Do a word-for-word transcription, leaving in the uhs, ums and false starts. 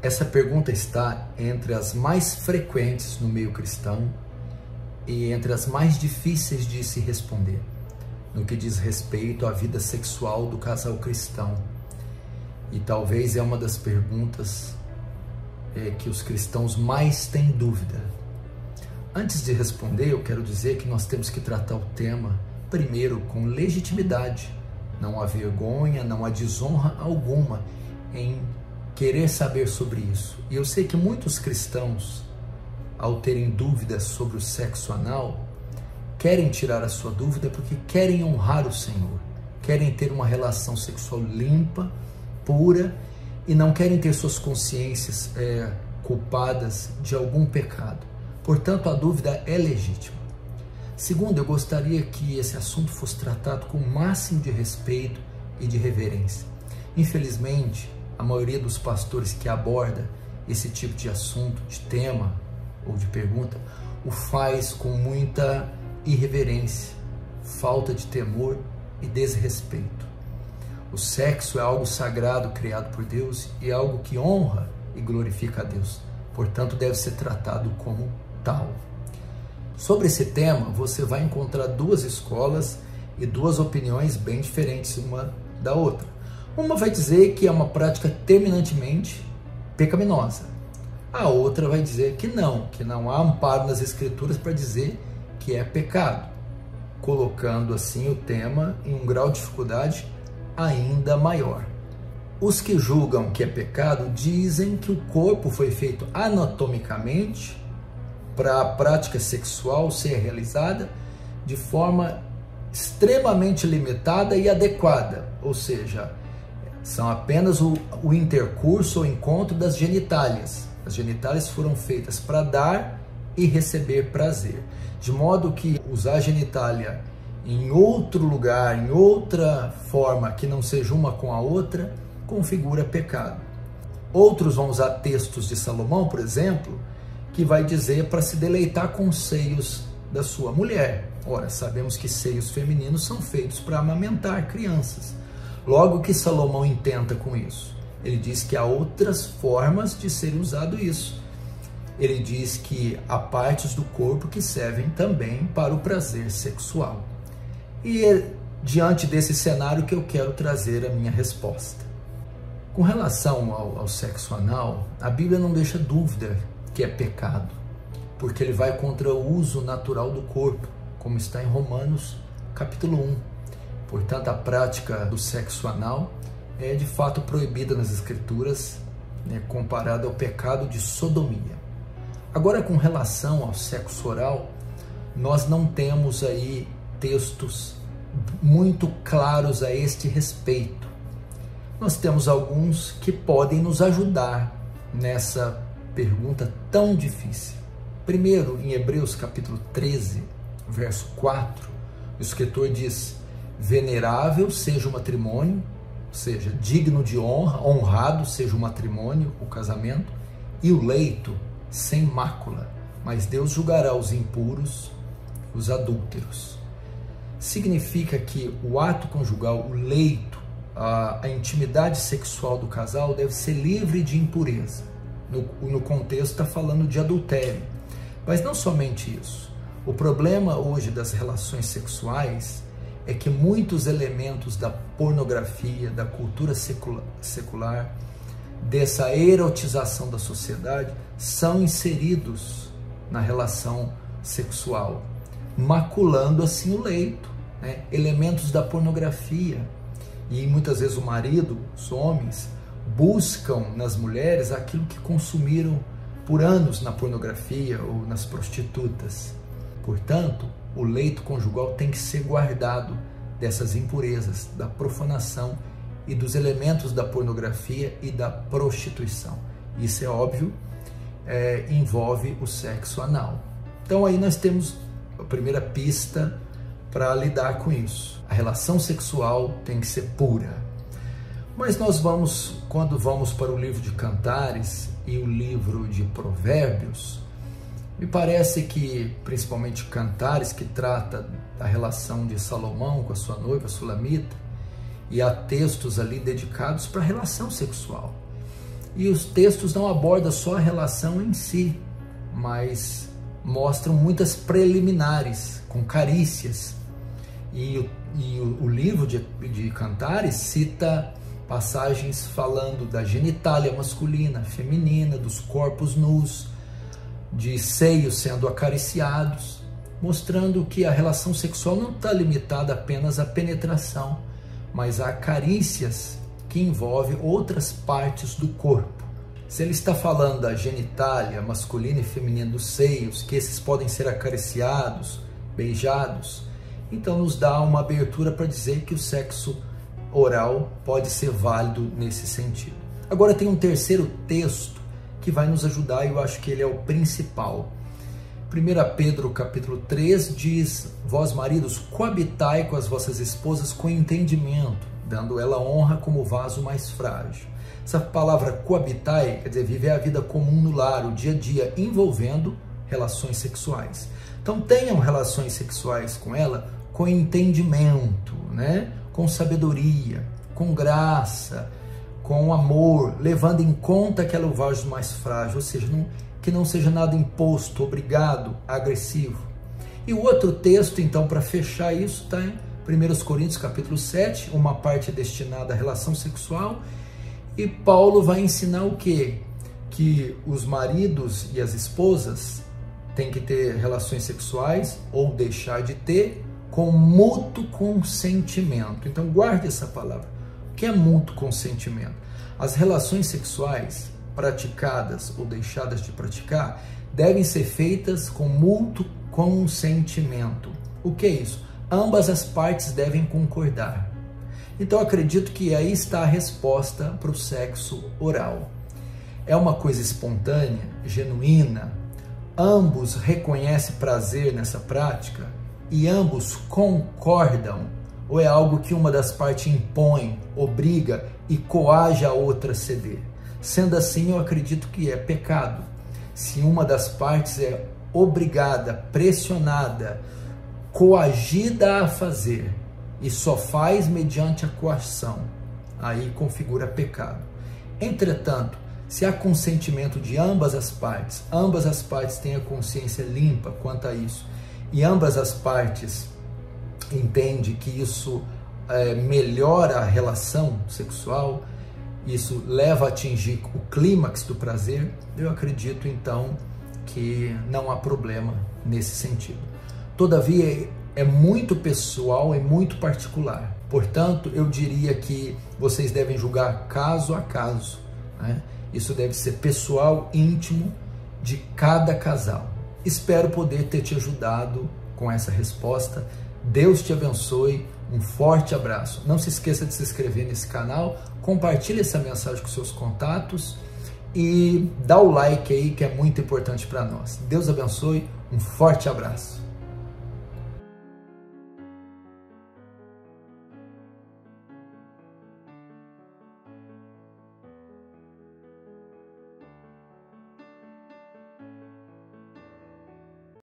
Essa pergunta está entre as mais frequentes no meio cristão e entre as mais difíceis de se responder, no que diz respeito à vida sexual do casal cristão. E talvez é uma das perguntas é, que os cristãos mais têm dúvida. Antes de responder, eu quero dizer que nós temos que tratar o tema, primeiro, com legitimidade. Não há vergonha, não há desonra alguma em querer saber sobre isso. E eu sei que muitos cristãos, ao terem dúvidas sobre o sexo anal, querem tirar a sua dúvida porque querem honrar o Senhor, querem ter uma relação sexual limpa, pura, e não querem ter suas consciências é, culpadas de algum pecado. Portanto, a dúvida é legítima. Segundo, eu gostaria que esse assunto fosse tratado com o máximo de respeito e de reverência. Infelizmente, a maioria dos pastores que aborda esse tipo de assunto, de tema ou de pergunta, o faz com muita irreverência, falta de temor e desrespeito. O sexo é algo sagrado criado por Deus e é algo que honra e glorifica a Deus. Portanto, deve ser tratado como tal. Sobre esse tema, você vai encontrar duas escolas e duas opiniões bem diferentes uma da outra. Uma vai dizer que é uma prática terminantemente pecaminosa. A outra vai dizer que não, que não há amparo nas Escrituras para dizer que é pecado, colocando assim o tema em um grau de dificuldade ainda maior. Os que julgam que é pecado dizem que o corpo foi feito anatomicamente para a prática sexual ser realizada de forma extremamente limitada e adequada, ou seja, são apenas o, o intercurso ou encontro das genitálias. As genitálias foram feitas para dar e receber prazer, de modo que usar a genitália em outro lugar, em outra forma que não seja uma com a outra, configura pecado. Outros vão usar textos de Salomão, por exemplo, que vai dizer para se deleitar com os seios da sua mulher. Ora, sabemos que seios femininos são feitos para amamentar crianças. Logo, o que Salomão intenta com isso? Ele diz que há outras formas de ser usado isso. Ele diz que há partes do corpo que servem também para o prazer sexual. E é diante desse cenário que eu quero trazer a minha resposta. Com relação ao, ao sexo anal, a Bíblia não deixa dúvida que é pecado, porque ele vai contra o uso natural do corpo, como está em Romanos capítulo um. Portanto, a prática do sexo anal é de fato proibida nas Escrituras, né, comparada ao pecado de sodomia. Agora, com relação ao sexo oral, nós não temos aí textos muito claros a este respeito. Nós temos alguns que podem nos ajudar nessa pergunta tão difícil. Primeiro, em Hebreus capítulo treze, verso quatro, o escritor diz: venerável seja o matrimônio, ou seja, digno de honra, honrado seja o matrimônio, o casamento, e o leito sem mácula, mas Deus julgará os impuros, os adúlteros. Significa que o ato conjugal, o leito, a, a intimidade sexual do casal deve ser livre de impureza. No, no contexto está falando de adultério. Mas não somente isso. O problema hoje das relações sexuais é que muitos elementos da pornografia, da cultura secular, secular, dessa erotização da sociedade, são inseridos na relação sexual, maculando assim o leito, né? Elementos da pornografia. E muitas vezes o marido, os homens, buscam nas mulheres aquilo que consumiram por anos na pornografia ou nas prostitutas. Portanto, o leito conjugal tem que ser guardado dessas impurezas, da profanação e dos elementos da pornografia e da prostituição. Isso é óbvio, é, envolve o sexo anal. Então aí nós temos a primeira pista para lidar com isso. A relação sexual tem que ser pura. Mas nós vamos, quando vamos para o livro de Cantares e o livro de Provérbios, me parece que, principalmente Cantares, que trata da relação de Salomão com a sua noiva Sulamita, e há textos ali dedicados para a relação sexual. E os textos não abordam só a relação em si, mas mostram muitas preliminares, com carícias. E, e o, o livro de, de Cantares cita passagens falando da genitália masculina, feminina, dos corpos nus, de seios sendo acariciados, mostrando que a relação sexual não está limitada apenas à penetração, mas a carícias que envolvem outras partes do corpo. Se ele está falando da genitália masculina e feminina dos seios, que esses podem ser acariciados, beijados, então nos dá uma abertura para dizer que o sexo oral pode ser válido nesse sentido. Agora tem um terceiro texto que vai nos ajudar e eu acho que ele é o principal. primeiro Pedro capítulo três diz: vós maridos, coabitai com as vossas esposas com entendimento, dando ela honra como vaso mais frágil. Essa palavra coabitai quer dizer viver a vida comum no lar, o dia a dia, envolvendo relações sexuais. Então tenham relações sexuais com ela com entendimento, né? Com sabedoria, com graça, com amor, levando em conta que ela é o vaso mais frágil, ou seja, não, que não seja nada imposto, obrigado, agressivo. E o outro texto, então, para fechar isso, está em primeiro Coríntios capítulo sete, uma parte destinada à relação sexual, e Paulo vai ensinar o quê? Que os maridos e as esposas têm que ter relações sexuais, ou deixar de ter, com mútuo consentimento. Então guarde essa palavra. O que é mútuo consentimento? As relações sexuais praticadas ou deixadas de praticar devem ser feitas com mútuo consentimento. O que é isso? Ambas as partes devem concordar. Então acredito que aí está a resposta para o sexo oral. É uma coisa espontânea, genuína, ambos reconhecem prazer nessa prática e ambos concordam, ou é algo que uma das partes impõe, obriga e coage a outra a ceder? Sendo assim, eu acredito que é pecado. Se uma das partes é obrigada, pressionada, coagida a fazer e só faz mediante a coação, aí configura pecado. Entretanto, se há consentimento de ambas as partes, ambas as partes têm a consciência limpa quanto a isso, e ambas as partes entendem que isso é, melhora a relação sexual, isso leva a atingir o clímax do prazer, eu acredito então que não há problema nesse sentido. Todavia, é muito pessoal, é muito particular. Portanto, eu diria que vocês devem julgar caso a caso, né? Isso deve ser pessoal, íntimo de cada casal. Espero poder ter te ajudado com essa resposta. Deus te abençoe. Um forte abraço. Não se esqueça de se inscrever nesse canal, compartilhe essa mensagem com seus contatos e dá o like aí que é muito importante para nós. Deus abençoe. Um forte abraço.